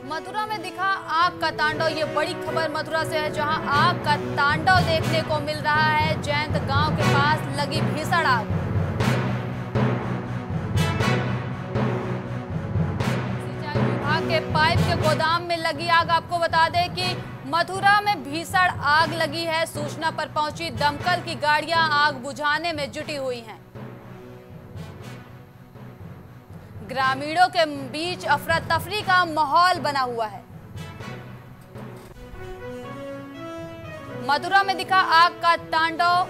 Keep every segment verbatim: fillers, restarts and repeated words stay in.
मथुरा में दिखा आग का तांडव। ये बड़ी खबर मथुरा से है, जहां आग का तांडव देखने को मिल रहा है। जयंत गांव के पास लगी भीषण आग। सिंचाई विभाग के पाइप के गोदाम में लगी आग। आपको बता दें कि मथुरा में भीषण आग लगी है। सूचना पर पहुंची दमकल की गाड़ियां आग बुझाने में जुटी हुई हैं। ग्रामीणों के बीच अफरा तफरी का माहौल बना हुआ है। मथुरा में दिखा आग का तांडव।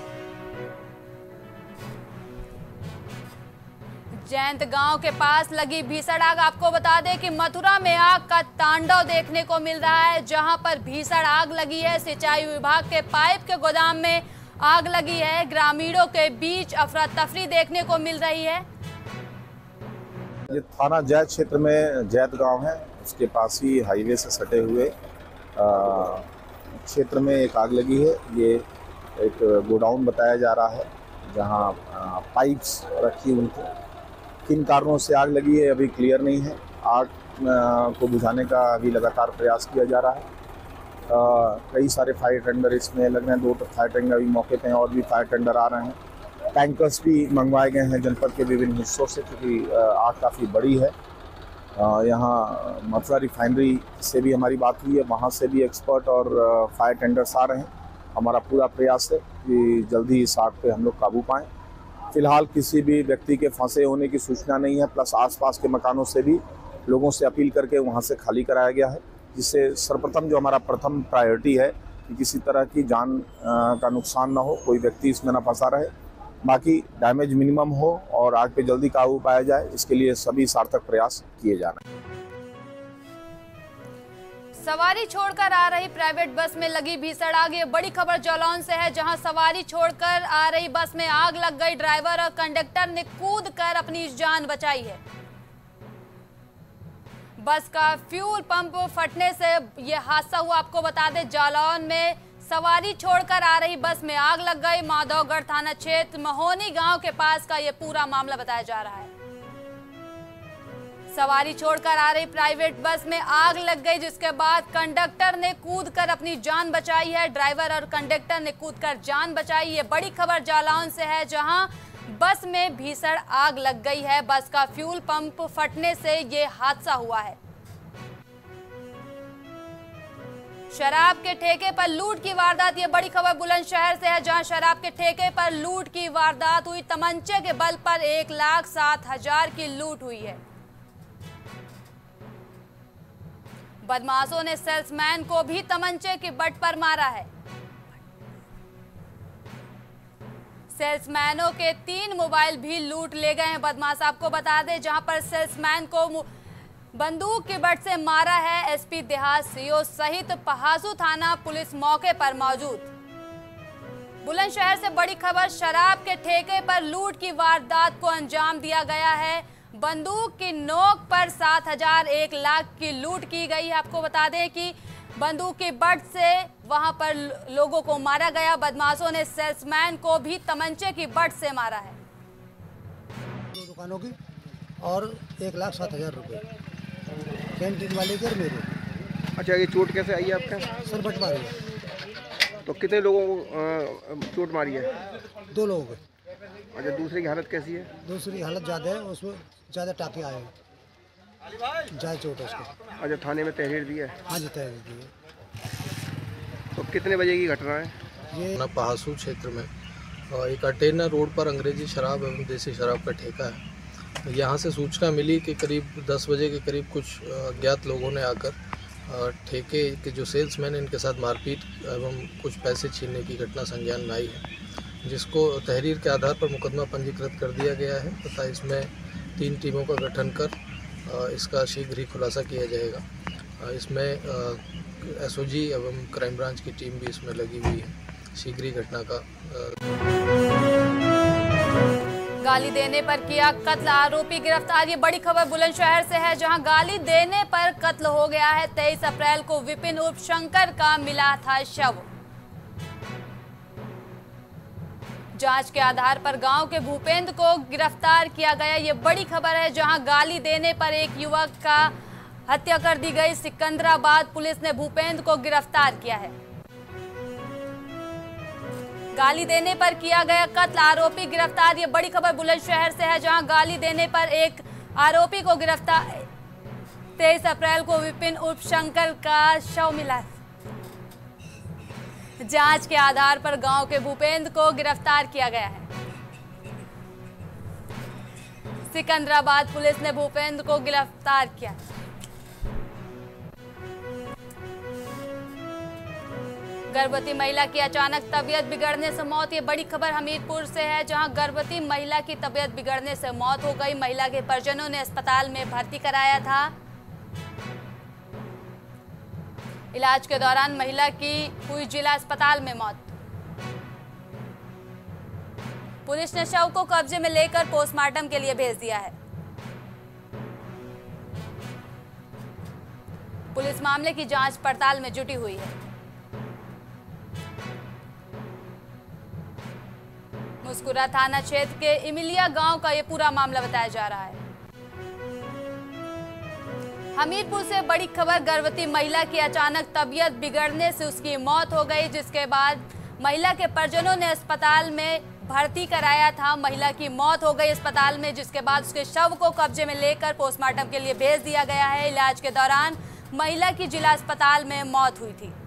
जयंत गांव के पास लगी भीषण आग। आपको बता दें कि मथुरा में आग का तांडव देखने को मिल रहा है, जहां पर भीषण आग लगी है। सिंचाई विभाग के पाइप के गोदाम में आग लगी है। ग्रामीणों के बीच अफरा तफरी देखने को मिल रही है। ये थाना जैत क्षेत्र में जैत गांव है, उसके पास ही हाईवे से सटे हुए क्षेत्र में एक आग लगी है। ये एक गोडाउन बताया जा रहा है, जहां पाइप्स रखी हुई थी। किन कारणों से आग लगी है अभी क्लियर नहीं है। आग को बुझाने का अभी लगातार प्रयास किया जा रहा है। आ, कई सारे फायर टेंडर इसमें लग रहे हैं। दो फायर टेंडर अभी मौके पे हैं और भी फायर टेंडर आ रहे हैं। टैंकर्स भी मंगवाए गए हैं जनपद के विभिन्न हिस्सों से, क्योंकि आग काफ़ी बड़ी है। यहाँ मथुरा रिफाइनरी से भी हमारी बात हुई है, वहाँ से भी एक्सपर्ट और फायर टेंडर्स आ रहे हैं। हमारा पूरा प्रयास है कि जल्दी इस आग पे हम लोग काबू पाएं। फिलहाल किसी भी व्यक्ति के फंसे होने की सूचना नहीं है। प्लस आसपास के मकानों से भी लोगों से अपील करके वहाँ से खाली कराया गया है, जिससे सर्वप्रथम जो हमारा प्रथम प्रायोरिटी है कि किसी तरह की जान का नुकसान ना हो, कोई व्यक्ति इसमें ना फंसा रहे, बाकी डैमेज मिनिमम हो और आग पे जल्दी काबू पाया जाए। इसके लिए सभी सार्थक प्रयास किए जा रहे हैं। सवारी छोड़कर आ रही प्राइवेट बस में लगी भीषण आग। ये बड़ी खबर जालौन से है, जहां सवारी छोड़कर आ रही बस में आग लग गई। ड्राइवर और कंडक्टर ने कूदकर अपनी जान बचाई है। बस का फ्यूल पंप फटने से ये हादसा हुआ। आपको बता दें, जालौन में सवारी छोड़कर आ रही बस में आग लग गई। माधवगढ़ थाना क्षेत्र महोनी गांव के पास का ये पूरा मामला बताया जा रहा है। सवारी छोड़कर आ रही प्राइवेट बस में आग लग गई, जिसके बाद कंडक्टर ने कूदकर अपनी जान बचाई है। ड्राइवर और कंडक्टर ने कूदकर जान बचाई। ये बड़ी खबर जालौन से है, जहां बस में भीषण आग लग गई है। बस का फ्यूल पंप फटने से ये हादसा हुआ है। शराब के ठेके पर लूट की वारदात। ये बड़ी खबर बुलंदशहर से है, जहां शराब के ठेके पर लूट की वारदात हुई। तमंचे के बल पर एक लाख सात हजार की लूट हुई है। बदमाशों ने सेल्समैन को भी तमंचे की बट पर मारा है। सेल्समैनों के तीन मोबाइल भी लूट ले गए हैं बदमाश। आपको बता दें, जहां पर सेल्समैन को बंदूक के बट से मारा है। एसपी देहात सीओ सहित पहासू थाना पुलिस मौके पर मौजूद। बुलंदशहर से बड़ी खबर, शराब के ठेके पर लूट की वारदात को अंजाम दिया गया है। बंदूक की नोक पर सात हजार एक लाख की लूट की गई है। आपको बता दें कि बंदूक की बट से वहां पर लोगों को मारा गया। बदमाशों ने सेल्समैन को भी तमंचे की बट से मारा है। दो दुकानों की और एक लाख सात हजार रुपये कैंटीन वाले के मेरे। अच्छा, ये चोट कैसे आई है आपका? सर बट मारी है। तो कितने लोगों को चोट मारी है? दो लोगों को। अच्छा, दूसरे की हालत कैसी है? दूसरी हालत ज़्यादा है, उसमें ज़्यादा टाँके आए हैं, ज़्यादा चोट है उसको। अच्छा, थाने में तहरीर दी है? हाँ जी, तहरीर दी है। तो कितने बजे की घटना है ये? ना पहासू क्षेत्र में और एक अटेना रोड पर अंग्रेजी शराब एवं देसी शराब का ठेका है। यहाँ से सूचना मिली कि करीब दस बजे के करीब कुछ अज्ञात लोगों ने आकर ठेके के जो सेल्समैन हैं, इनके साथ मारपीट एवं कुछ पैसे छीनने की घटना संज्ञान में आई है, जिसको तहरीर के आधार पर मुकदमा पंजीकृत कर दिया गया है तथा इसमें तीन टीमों का गठन कर इसका शीघ्र ही खुलासा किया जाएगा। इसमें एसओजी एवं क्राइम ब्रांच की टीम भी इसमें लगी हुई है। शीघ्र ही घटना का गाली देने पर किया कत्ल, आरोपी गिरफ्तार। ये बड़ी खबर बुलंदशहर से है, जहां गाली देने पर कत्ल हो गया है। तेईस अप्रैल को विपिन उर्फ शंकर का मिला था शव। जांच के आधार पर गांव के भूपेंद्र को गिरफ्तार किया गया। ये बड़ी खबर है, जहां गाली देने पर एक युवक का हत्या कर दी गई। सिकंदराबाद पुलिस ने भूपेंद्र को गिरफ्तार किया है। गाली देने पर किया गया कत्ल, आरोपी गिरफ्तार। ये बड़ी खबर बुलंदशहर से है, जहां गाली देने पर एक आरोपी को गिरफ्तार। तेईस अप्रैल को विपिन उर्फ शंकर का शव मिला। जांच के आधार पर गांव के भूपेंद्र को गिरफ्तार किया गया है। सिकंदराबाद पुलिस ने भूपेंद्र को गिरफ्तार किया। गर्भवती महिला की अचानक तबीयत बिगड़ने से मौत। ये बड़ी खबर हमीरपुर से है, जहां गर्भवती महिला की तबीयत बिगड़ने से मौत हो गई। महिला के परिजनों ने अस्पताल में भर्ती कराया था। इलाज के दौरान महिला की हुई जिला अस्पताल में मौत। पुलिस ने शव को कब्जे में लेकर पोस्टमार्टम के लिए भेज दिया है। पुलिस मामले की जांच पड़ताल में जुटी हुई है। मुस्कुरा थाना क्षेत्र के इमिलिया गांव का ये पूरा मामला बताया जा रहा है। हमीरपुर से बड़ी खबर, गर्भवती महिला की अचानक तबीयत बिगड़ने से उसकी मौत हो गई, जिसके बाद महिला के परिजनों ने अस्पताल में भर्ती कराया था। महिला की मौत हो गई अस्पताल में, जिसके बाद उसके शव को कब्जे में लेकर पोस्टमार्टम के लिए भेज दिया गया है। इलाज के दौरान महिला की जिला अस्पताल में मौत हुई थी।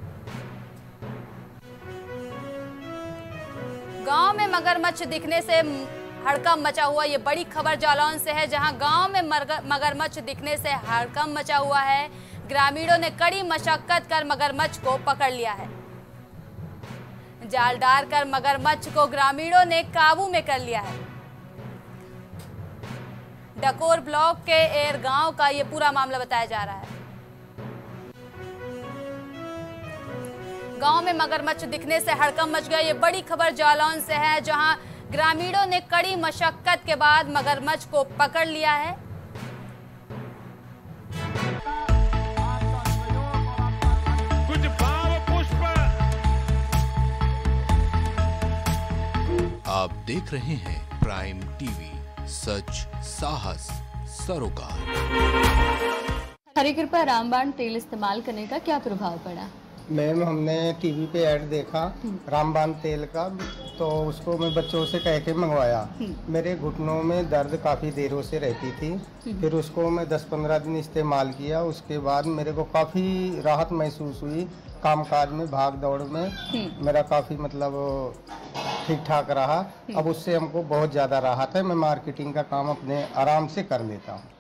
गांव में मगरमच्छ दिखने से हड़कंप मचा हुआ। ये बड़ी खबर जालौन से है, जहां गांव में मगरमच्छ दिखने से हड़कंप मचा हुआ है। ग्रामीणों ने कड़ी मशक्कत कर मगरमच्छ को पकड़ लिया है। जाल डालकर मगरमच्छ को ग्रामीणों ने काबू में कर लिया है। डकोर ब्लॉक के एर गांव का ये पूरा मामला बताया जा रहा है। गांव में मगरमच्छ दिखने से हड़कंप मच गया। ये बड़ी खबर जालौन से है, जहां ग्रामीणों ने कड़ी मशक्कत के बाद मगरमच्छ को पकड़ लिया है। कुछ भाव पुष्प। आप देख रहे हैं प्राइम टीवी, सच साहस सरोकार। हरी कृपा रामबाण तेल इस्तेमाल करने का क्या प्रभाव पड़ा? मैम, हमने टीवी पे ऐड देखा रामबाण तेल का, तो उसको मैं बच्चों से कह के मंगवाया। मेरे घुटनों में दर्द काफ़ी देरों से रहती थी। फिर उसको मैं दस पंद्रह दिन इस्तेमाल किया। उसके बाद मेरे को काफ़ी राहत महसूस हुई। कामकाज में, भाग दौड़ में मेरा काफ़ी मतलब ठीक ठाक रहा। अब उससे हमको बहुत ज़्यादा राहत है। मैं मार्केटिंग का काम अपने आराम से कर लेता हूँ।